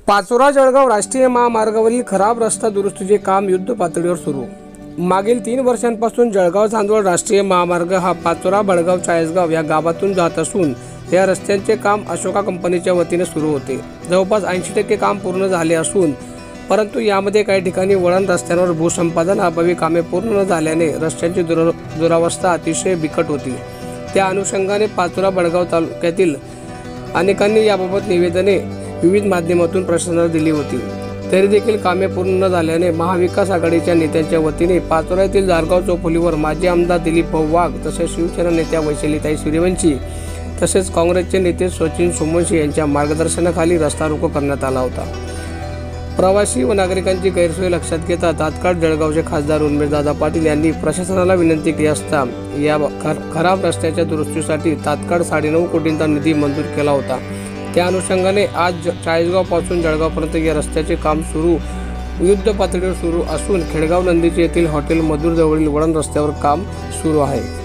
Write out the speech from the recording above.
पाचोरा जळगाव राष्ट्रीय महामार्गावरील खराब रस्ता दुरुस्तीचे काम युद्ध पातळीवर सुरू। मागील 3 वर्षांपासून जळगाव चांदवड राष्ट्रीय महामार्ग हा पाचोरा बळगाव चाळीसगाव या गावातून जात असून या रस्त्यांचे काम अशोका कंपनीच्या वतीने सुरू होते। जवळपास 80% काम पूर्ण झाले असून परंतु यामध्ये काही ठिकाणी वळण रस्त्यांवर भूसंपादन अभावी कामे पूर्ण न झाल्याने रस्त्यांची दुरावस्था अतिशय बिकट होती। त्या अनुषंगाने पाचोरा बळगाव तालुक्यातील अनेकांनी याबाबत निवेदने विविध माध्यमातून प्रशासनाला दिली होती। तरी देखील कामे पूर्ण न झाल्याने महाविकास आघाडीच्या नेत्यांच्या वतीने पाचोरा येथील जारगाव चौफुलीवर माजी आमदार दिलीप भाऊ वाघ तसेच शिवसेना नेत्या वैशालीताई सूर्यवंशी तसेच काँग्रेसचे नेते सचिन सोमवंशी यांच्या मार्गदर्शनाखाली रस्ता रोको करण्यात आला होता। प्रवासी व नागरिकांची गैरसोय लक्षात घेता तात्काळ जळगावचे खासदार उन्मेषदादा पाटील यांनी प्रशासनाला विनंती केली असता या खराब रस्त्याच्या दुरुस्तीसाठी तात्काळ 9.5 कोटींचा निधी मंजूर केला होता। त्या अनुषंगाने आज चाळीसगाव पासून जळगावपर्यंत या रस्त्याचे काम युद्ध पातळीवर सुरू असून खेडगाव नंदीची येथील हॉटेल मधुर जवळील वळण रस्त्यावर काम सुरू आहे।